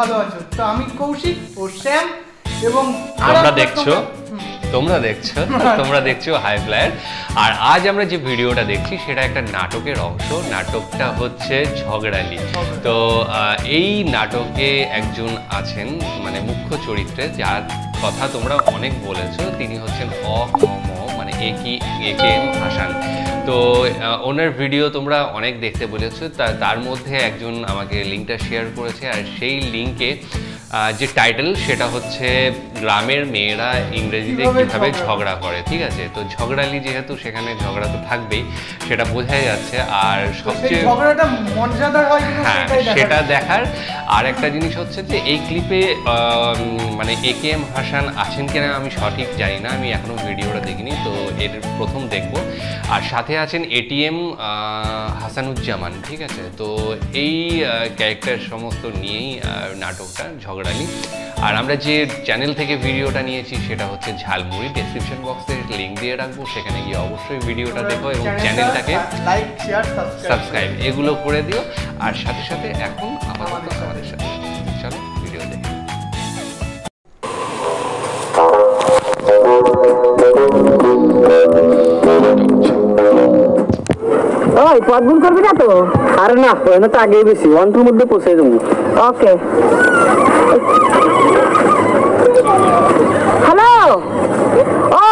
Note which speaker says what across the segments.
Speaker 1: ভালো আছো। তো আমি কৌশিক ও শ্যাম এবং
Speaker 2: তোমরা দেখছো হাই ফ্লায়ার। আর আজ আমরা যে ভিডিওটা দেখছি সেটা একটা নাটকের অংশ। নাটকটা হচ্ছে ঝগড়ালি। তো এই নাটকে একজন আছেন মানে মুখ্য চরিত্রে, যার কথা তোমরা অনেক বলেছো। তিনি হচ্ছেন মানে একেএম হাসান। তো ওনার ভিডিও তোমরা অনেক দেখতে বলেছো, তার মধ্যে একজন আমাকে লিঙ্কটা শেয়ার করেছে। আর সেই লিঙ্কে যে টাইটেল সেটা হচ্ছে গ্রামের মেয়েরা ইংরেজিতে কিভাবে ঝগড়া করে। ঠিক আছে, তো ঝগড়ালি যেহেতু সেখানে ঝগড়া তো থাকবেই, সেটা বোঝাই যাচ্ছে। আর সবচেয়ে হ্যাঁ সেটা দেখার আর একটা জিনিস হচ্ছে যে এই ক্লিপে মানে একেএম হাসান আছেন কিনা আমি সঠিক জানি না, আমি এখনো ভিডিওটা দেখিনি, তো এর প্রথম দেখব। আর সাথে আছেন এটিএম হাসানুজ্জামান। ঠিক আছে, তো এই ক্যারেক্টার সমস্ত নিয়েই নাটকটা ঝগড়ালি। আর আমরা যে চ্যানেল থেকে ভিডিওটা নিয়েছি সেটা হচ্ছে ঝালমুড়ি। ডেসক্রিপশন বক্সে লিঙ্ক দিয়ে রাখবো, সেখানে গিয়ে অবশ্যই ভিডিওটা দেখো এবং চ্যানেলটাকে
Speaker 1: লাইক শেয়ার
Speaker 2: সাবস্ক্রাইব এগুলো করে দিও। আর সাথে সাথে এখন আপাতত আমাদের সাথে চলো ভিডিও দেখি।
Speaker 3: ওই পথ ভুল করবি না তো? আরে না, ওখানে তো আগেই বেশি 1-2 মধ্যে পৌঁছে যাবো। ওকে। হ্যালো, ও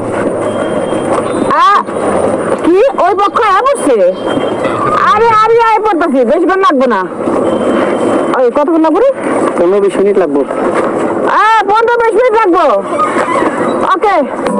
Speaker 3: কি ওই পক্ষ বসছে? আরে আমি আয় পড়তেছি, বেশিক্ষণ লাগবো না। ওই কতক্ষণ লাগবো রে? 15-20 মিনিট লাগবো। 15-20 মিনিট লাগবো। ওকে।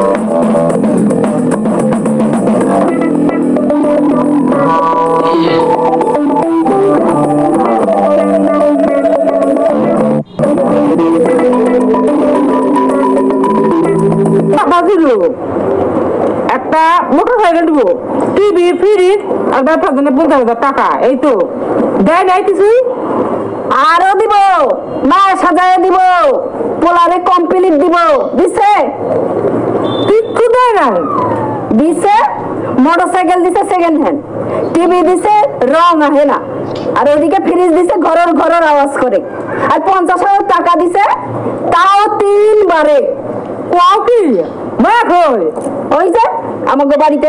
Speaker 3: একটা মোটর সাইকেল দিব, টিভি, ফ্রিজ আর 50,000 টাকা। এই তো দেয় নাই কিছুই, আরো দিব না, সাজায় দিব, পোলারে কমপ্লিট দিব। দিছে কিচ্ছু দেয় নাই। দিছে মোটর সাইকেল দিছে সেকেন্ড হ্যান্ড, টিভি দিছে রং আহে না, আর ওদিকে ফ্রিজ দিছে ঘরের ঘরের আওয়াজ করে। আর 50,000 টাকা দিছে, তাও 3 বারে। কি ওই যে আমাকে বাড়িতে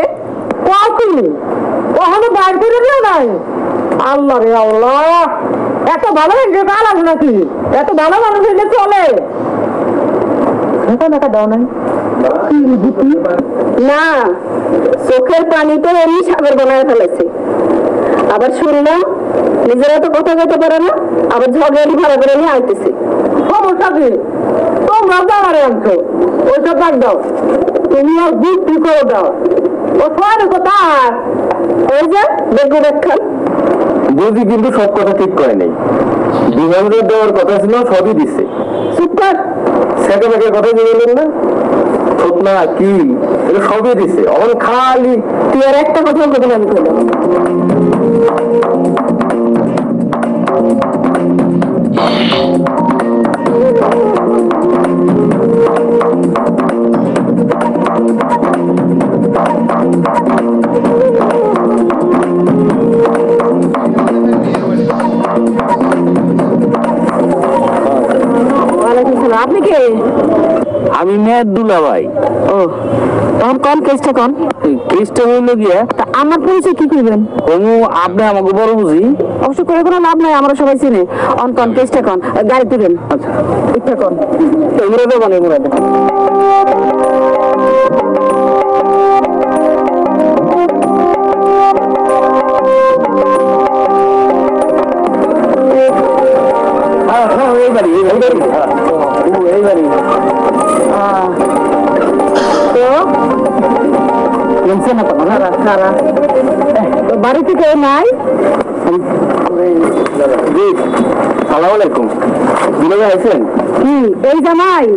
Speaker 3: ওখানে বাইর করে দিও নাই। আল্লাহ রে আল্লাহ, এত ভালো লাগবে নাকি? এত ভালো মানুষ হইলে চলে? টাকা দাও নাই না, চোখের পানিতে এমনি সাগর বানায় ফেলেছে। আবার শুনলাম নিজেরা তো কথা কইতে পারে না, আবার ঝগড়ালি ভাড়া করে নিয়ে আইতেছে। সমস্যা কি? তোমরা দাঁড়ারে আনছো, ওইসব বাদ দাও, তুমি আর বুদ্ধি করে দাও। ও সবাই কোথায়? ওই যে দেখবো দেখান বুঝি, কিন্তু সব কথা ঠিক করে নেই। 200 দেওয়ার কথা ছিল, সবই দিচ্ছে। চুপ কর, সেকেন্ডের কথা যে বললেন না, সত না কি সবই দিচ্ছে। অন খালি তুই আর একটা কথা বলতে আমি করলাম। আপনি কে? আমি মেয়াদুল্লাহ ভাই। ও তখন কোন কেসটা? কোন কেসটা হইল গিয়া আমার পরিচয় কি করবেন? আপনি আমাকে বড় বুঝি, অবশ্য করে কোনো লাভ নাই, আমরা সবাই চিনি। অন কোন কেসটা? কোন গাড়ি তুলেন। আচ্ছা ইচ্ছা কোন এগুলো দেবেন, এগুলো দেবেন। বাড়িতে কেউ নাই? সালাম আলাইকুম। আছেন কি এই জামাই?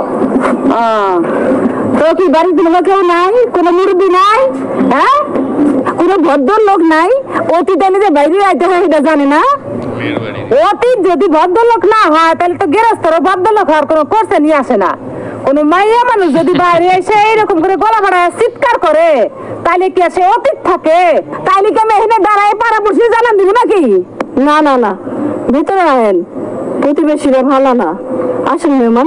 Speaker 3: তো কি বাড়িতে কেউ নাই? কোন মুরব্বী নাই? হ্যাঁ, কোন ভদ্র লোক নাই? অতি দিনে যে বাইরে আইতে হয় এটা জানে না? অতীত যদি ভদ্রলোক না হয় তাহলে তো গেরস্তেরও ভদ্রলোক হওয়ার কোনো কোর্সে নিয়ে আসে না। কোন মাইয়া মানুষ যদি বাইরে এসে এইরকম করে গলা বাড়ায় চিৎকার করে তাহলে কি সে অতীত থাকে? তাইলে কি আমি এখানে দাঁড়ায় পাড়া পড়ছি জানান দিব নাকি? না না না, ভিতরে আহেন। প্রতিবেশীরা ভালো না। আসেন মেহমান।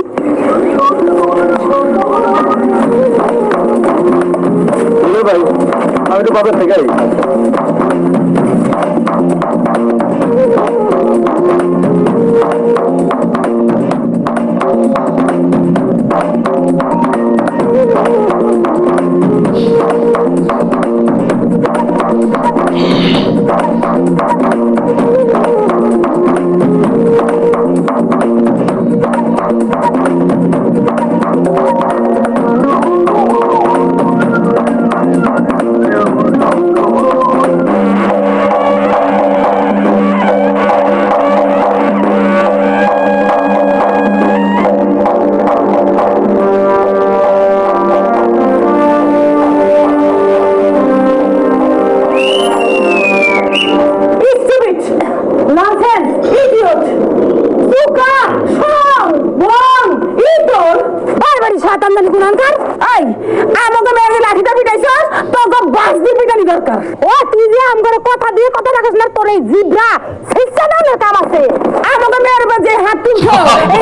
Speaker 4: ভাই আমি তো বাজার থেকে
Speaker 3: কথা দিয়ে কথা রাখিস না, তোর এই জিব্রা কাম আছে। আমাকে মেয়ের যে হাত তুলছো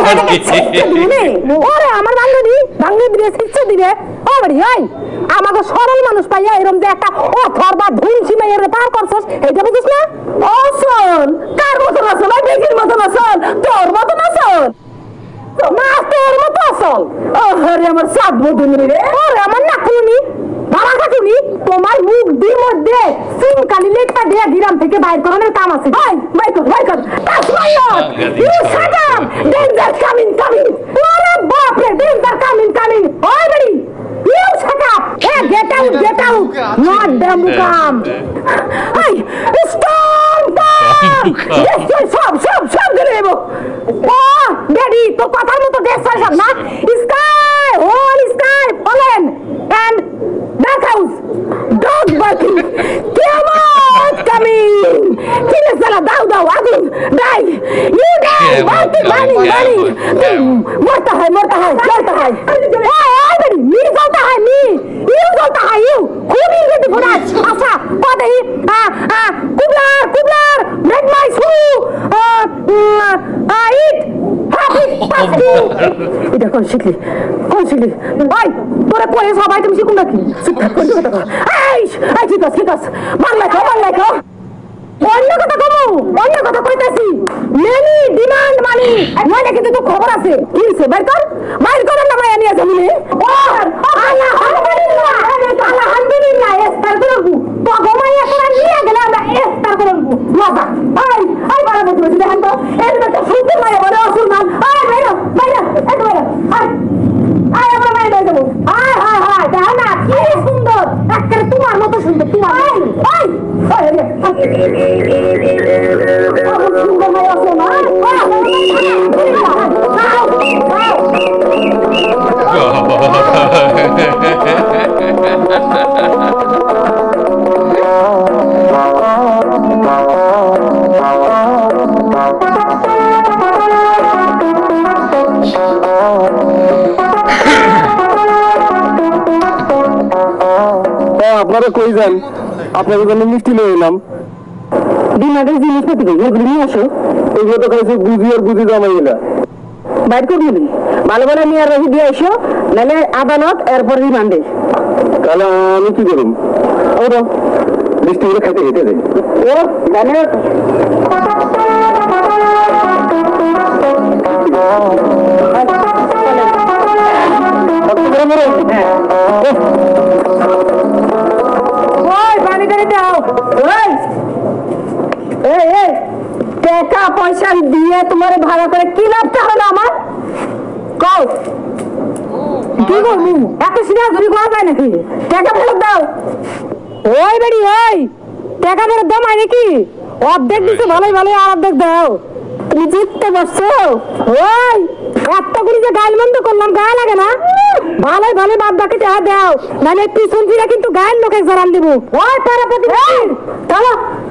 Speaker 3: ওরে আমার ভাঙ্গে দিবে শিক্ষা দিবে। ও বাড়ি ওই আমাকে সরল মানুষ পাইয়া এরকম যে একটা অথর বা ধুলছি মেয়ের পার করছস, এইটা বুঝিস না? অসল কার মতন আসল? ওই বেশির মতন আসল, তোর মতন আসল না, তোর মতো আসল। ওরে আমার সাত বদুন রে, ওরে আমার নাকুনি ভাড়া খাটুনি। তোমার মুখ দিয়ে মধ্যে সিমকালি লেখা দিয়ে গ্রাম থেকে বাইর করানোর কাম আছে। ভাই ভাই কর ভাই কর you shut up, danger coming coming. ওরে বাপ রে, ডেঞ্জার কামিং কামিং। ওই বাড়ি ইউ শাট আপ, এ গেট আউট নট দ্য মুকাম। এই স্টপ সব গেলে দেবো। ও ড্যাডি তো কথার মতো দেশ সব না। Sky whole sky fallen and dark house dog barking Kiamat coming kill sala দাও আগুন ডাই you die burning মরতা হয় জ্বলতা হয় ওই বেরি মি জ্বলতা হয় মি ইউ জ্বলতা হয় ইউ খুবই রেডি ফোরাজ। আচ্ছা পদে কুবলার মেক মাই সু ইট হ্যাপি পাস্তি। এটা কোন শিখলি ওই তোরা কই সবাই তুমি শিখুন নাকি? ঠিক আছে বাংলা কো অন্য কথা কইতাছি। মেনি ডিমান্ড মানি নইলে কিন্তু তো খবর আছে। কি হইছে? বাইর কর না মায়া নিয়ে যাবি নে। আলহামদুলিল্লাহ ইস্তার করব তো গমাইয়া করে নিয়ে গেলে আমরা ইস্তার করব মজা। আই বড় বড় দেখেন তো এর মধ্যে শুনতে মায়া বড় অসুরমান। বাইরে আই আমরা মায়া দিয়ে দেব। দেখো না কি সুন্দর, একেবারে তোমার মতো সুন্দর। তোমার সুন্দর মায়া আছে না?
Speaker 4: আপনারা কই যান? আপনাদের জন্য মিষ্টি নিয়ে এলাম।
Speaker 3: ডিমান্ডের জিনিসপাতি এগুলো নিয়ে আসো।
Speaker 4: এগুলো তো খাইছে গুজি আর গুজি জামাই এলা
Speaker 3: বাইর করবি ভালো নিয়ে আর রহি দিয়ে এসো, নাহলে আদালত এরপর রিমান্ডে।
Speaker 4: তাহলে আমি কি করুন?
Speaker 3: ওরো
Speaker 4: মিষ্টিগুলো খাইতে খেতে যাই।
Speaker 3: ও মানে টাকা পয়সা দিয়ে তোমার ভাড়া করে কি লাভটা হলো আমার? কও কি করবো? এত সিরিয়াস ধরি করা যায় নাকি? টাকা ফেরত দাও। ওই বেড়ি ওই টাকা ফেরত দাও মানে কি? অর্ধেক দিচ্ছে ভালোই আর অর্ধেক দাও। তুমি জিততে পারছো? ওই একটা করে যে গাইল বন্ধ করলাম, গায়ে লাগে না? ভালোই বাদ বাকি টাকা দাও, নাহলে পিছন ফিরে কিন্তু গায়ের লোকে জারান দেবো। ওই পাড়া প্রতিবেশী চলো,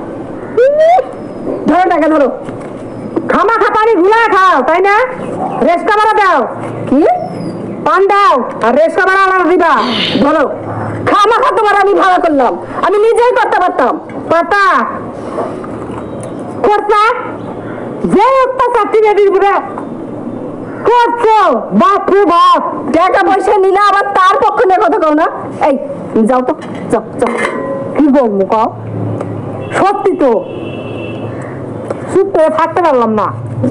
Speaker 3: ধরো টাকা ধরো। খামাখা পানি ঘুলা খাও তাই না? রেস্কা ভাড়া দাও। কি পান দাও আর রেস্কা ভাড়া আলাদা দিবা। ধরো খামাখা তোমার আমি ভাড়া করলাম, আমি নিজেই করতে পারতাম। পাতা করতা যে অত্যাচারটি বেটির উপরে করছো, বাপ রে বাপ, টাকা পয়সা নিলে আবার তার পক্ষ নিয়ে কথা কও না। এই যাও তো, যাও যাও। কি বলবো কও? সত্যি তো চুপ করে থাকতে পারলাম না।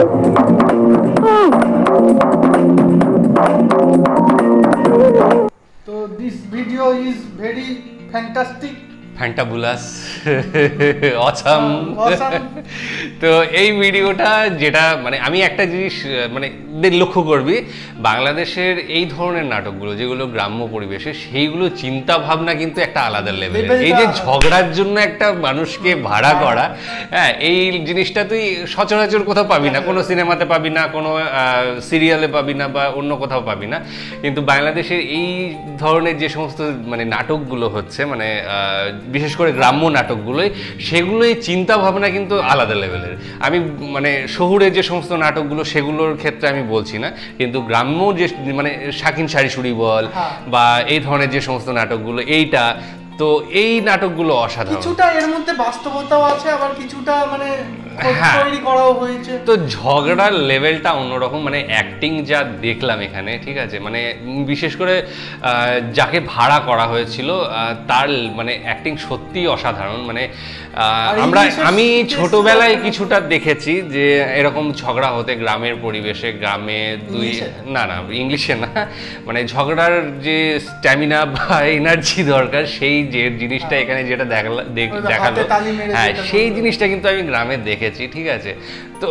Speaker 1: তো this video is very fantastic,
Speaker 2: fantabulous, awesome.
Speaker 1: Awesome.
Speaker 2: তো এই ভিডিওটা যেটা মানে আমি একটা জিনিস মানে লক্ষ্য করবি, বাংলাদেশের এই ধরনের নাটকগুলো যেগুলো গ্রাম্য পরিবেশে, সেইগুলো চিন্তা ভাবনা কিন্তু একটা আলাদা লেভেলের। এই যে ঝগড়ার জন্য একটা মানুষকে ভাড়া করা, হ্যাঁ, এই জিনিসটা তুই সচরাচর কোথাও পাবি না, কোনো সিনেমাতে পাবি না, কোনো সিরিয়ালে পাবি না, বা অন্য কোথাও পাবি না। কিন্তু বাংলাদেশের এই ধরনের যে সমস্ত মানে নাটকগুলো হচ্ছে, মানে বিশেষ করে গ্রাম্য নাটকগুলোই, সেগুলোই চিন্তা ভাবনা কিন্তু আলাদা লেভেলের। আমি মানে শহুরে যে সমস্ত নাটকগুলো সেগুলোর ক্ষেত্রে আমি বলছি না, কিন্তু গ্রাম্য যে মানে শাকিন শাড়িশুড়ি বল বা এই ধরনের যে সমস্ত নাটকগুলো, এইটা তো এই নাটকগুলো অসাধারণ।
Speaker 1: কিছুটা এর মধ্যে বাস্তবতাও আছে, আবার কিছুটা মানে
Speaker 2: হ্যাঁ,
Speaker 1: তৈরি করাও হয়েছে।
Speaker 2: তো ঝগড়ার লেভেলটা অন্যরকম, মানে অ্যাক্টিং যা দেখলাম এখানে, ঠিক আছে, মানে বিশেষ করে যাকে ভাড়া করা হয়েছিল তার মানে অ্যাক্টিং সত্যিই অসাধারণ। মানে আমি ছোটবেলায় কিছুটা দেখেছি যে এরকম ঝগড়া হতে গ্রামের পরিবেশে, গ্রামে দুই না ইংলিশে না, মানে ঝগড়ার যে স্ট্যামিনা বা এনার্জি দরকার, সেই যে জিনিসটা এখানে যেটা দেখালো, হ্যাঁ, সেই জিনিসটা কিন্তু আমি গ্রামে দেখেছি, ঠিক আছে। তো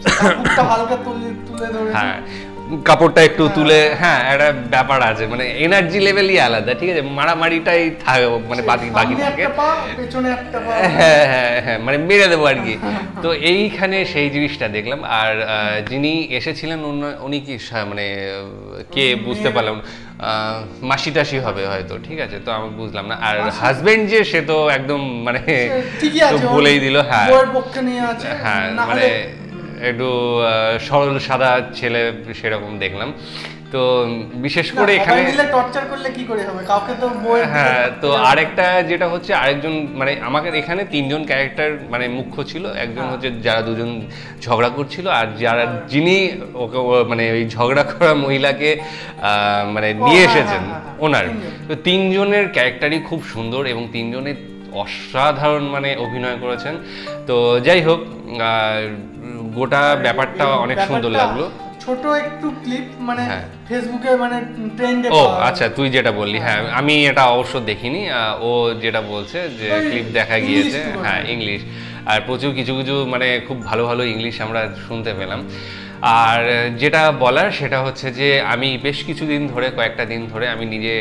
Speaker 2: হ্যাঁ, কাপড়টা একটু তুলে, হ্যাঁ, একটা ব্যাপার আছে, মানে এনার্জি লেভেলই আলাদা, ঠিক আছে, মারামারিটাই মানে বাকি থাকে, হ্যাঁ হ্যাঁ হ্যাঁ, মানে মেরে দেবো আর কি। তো এইখানে সেই জিনিসটা দেখলাম। আর যিনি এসেছিলেন উনি কি মানে কে বুঝতে পারলাম, মাসি টাসি হবে হয়তো, ঠিক আছে, তো আমি বুঝলাম না। আর হাজবেন্ড যে, সে তো একদম মানে বলেই দিল, হ্যাঁ হ্যাঁ, মানে একটু সরল সাদা ছেলে সেরকম দেখলাম। তো বিশেষ করে এখানে
Speaker 1: টর্চার করলে কি করে হবে, কাউকে তো
Speaker 2: হ্যাঁ, তো আরেকটা যেটা হচ্ছে, আরেকজন মানে আমাকে এখানে তিনজন ক্যারেক্টার মানে মুখ্য ছিল। একজন হচ্ছে যারা দুজন ঝগড়া করছিল, আর যিনি ওকে মানে ওই ঝগড়া করা মহিলাকে মানে নিয়ে এসেছেন ওনার। তো তিনজনের ক্যারেক্টারই খুব সুন্দর এবং তিনজনের অসাধারণ মানে অভিনয় করেছেন। তো যাই হোক, গোটা ব্যাপারটা অনেক সুন্দর লাগলো।
Speaker 1: ছোট একটু ক্লিপ মানে ফেসবুকে মানে ট্রেন্ডে,
Speaker 2: ও আচ্ছা, তুই যেটা বললি, হ্যাঁ, আমি এটা অবশ্য দেখিনি। ও যেটা বলছে যে ক্লিপ দেখা গিয়েছে, হ্যাঁ, ইংলিশ, আর প্রচুর কিছু কিছু মানে খুব ভালো ভালো ইংলিশ আমরা শুনতে পেলাম। আর যেটা বলার সেটা হচ্ছে যে আমি বেশ কিছুদিন ধরে, কয়েকটা দিন ধরে আমি নিজে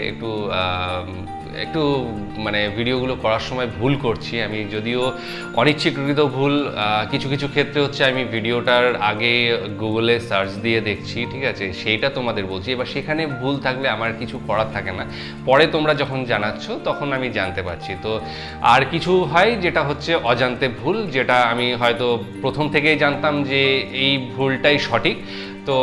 Speaker 2: একটু মানে ভিডিওগুলো করার সময় ভুল করছি। আমি যদিও অনিচ্ছাকৃত ভুল, কিছু কিছু ক্ষেত্রে হচ্ছে আমি ভিডিওটার আগে গুগলে সার্চ দিয়ে দেখছি, ঠিক আছে, সেইটা তোমাদের বলছি। এবার সেখানে ভুল থাকলে আমার কিছু করার থাকে না, পরে তোমরা যখন জানাচ্ছ তখন আমি জানতে পারছি। তো আর কিছু হয় যেটা হচ্ছে অজান্তে ভুল, যেটা আমি হয়তো প্রথম থেকেই জানতাম যে এই ভুলটাই সঠিক, তো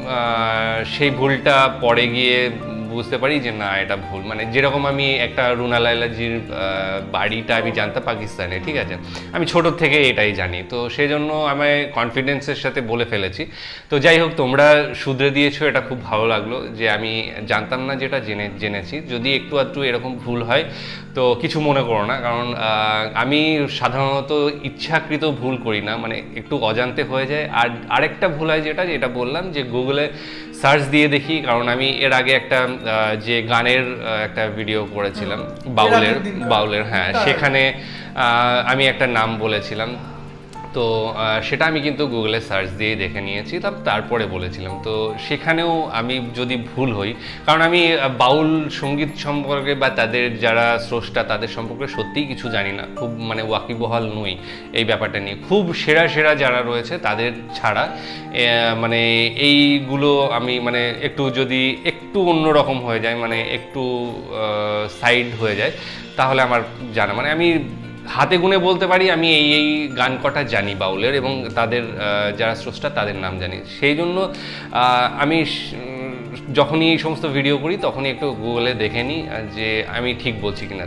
Speaker 2: সেই ভুলটা পরে গিয়ে বুঝতে পারি যে না, এটা ভুল। মানে যেরকম আমি একটা রুনা লায়লাজির বাড়িটা আমি জানতাম পাকিস্তানে, ঠিক আছে, আমি ছোট থেকে এটাই জানি, তো সেই জন্য আমি কনফিডেন্সের সাথে বলে ফেলেছি। তো যাই হোক, তোমরা শুধরে দিয়েছো, এটা খুব ভালো লাগলো যে আমি জানতাম না যেটা জেনেছি। যদি একটু আধটু এরকম ভুল হয় তো কিছু মনে করো না, কারণ আমি সাধারণত ইচ্ছাকৃত ভুল করি না, মানে একটু অজান্তে হয়ে যায়। আর আরেকটা ভুল হয় যেটা বললাম, যে গুগলে সার্চ দিয়ে দেখি, কারণ আমি এর আগে একটা যে গানের একটা ভিডিও করেছিলাম বাউলের, হ্যাঁ, সেখানে আমি একটা নাম বলেছিলাম, তো সেটা আমি কিন্তু গুগলে সার্চ দিয়ে দেখে নিয়েছি, তারপরে বলেছিলাম। তো সেখানেও আমি যদি ভুল হই, কারণ আমি বাউল সঙ্গীত সম্পর্কে বা তাদের যারা স্রষ্টা তাদের সম্পর্কে সত্যিই কিছু জানি না, খুব মানে ওয়াকিবহাল নই এই ব্যাপারটা নিয়ে। খুব সেরা যারা রয়েছে তাদের ছাড়া মানে এইগুলো আমি মানে যদি একটু অন্যরকম হয়ে যায়, মানে একটু সাইড হয়ে যায়, তাহলে আমার জানা, মানে আমি হাতে গুনে বলতে পারি আমি এই গান কটা জানি বাউলের, এবং তাদের যারা স্রষ্টা তাদের নাম জানি। সেই জন্য আমি যখনই এই সমস্ত ভিডিও করি তখনই একটু গুগলে দেখে নিই যে আমি ঠিক বলছি কিনা।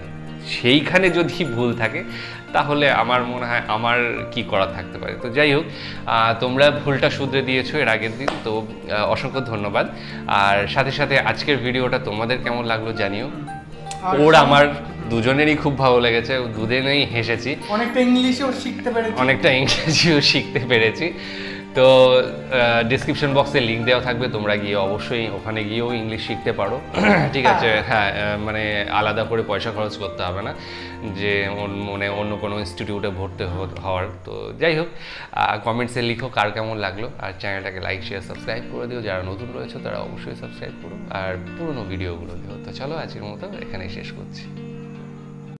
Speaker 2: সেইখানে যদি ভুল থাকে তাহলে আমার মনে হয় আমার কি করা থাকতে পারে। তো যাই হোক, তোমরা ভুলটা শুধরে দিয়েছো এর আগের দিন, তো অসংখ্য ধন্যবাদ। আর সাথে সাথে আজকের ভিডিওটা তোমাদের কেমন লাগলো জানিও। ওর আমার দুজনেরই খুব ভালো লেগেছে, দুজনেই হেসেছি,
Speaker 1: অনেকটা ইংলিশও শিখতে পেরেছি। তো ডিসক্রিপশন বক্সে লিঙ্ক দেওয়া থাকবে, তোমরা গিয়ে অবশ্যই ওখানে গিয়েও ইংলিশ শিখতে পারো। ঠিক আছে, হ্যাঁ, মানে আলাদা করে পয়সা খরচ করতে হবে না যে মানে অন্য কোনো ইনস্টিটিউটে ভর্তি হওয়ার। তো যাই হোক, কমেন্টসে লিখো কার কেমন লাগলো, আর চ্যানেলটাকে লাইক শেয়ার সাবস্ক্রাইব করে দিও। যারা নতুন রয়েছে তারা অবশ্যই সাবস্ক্রাইব করো, আর পুরোনো ভিডিওগুলো দিও। তো চলো আজকের মতো এখানেই শেষ করছি।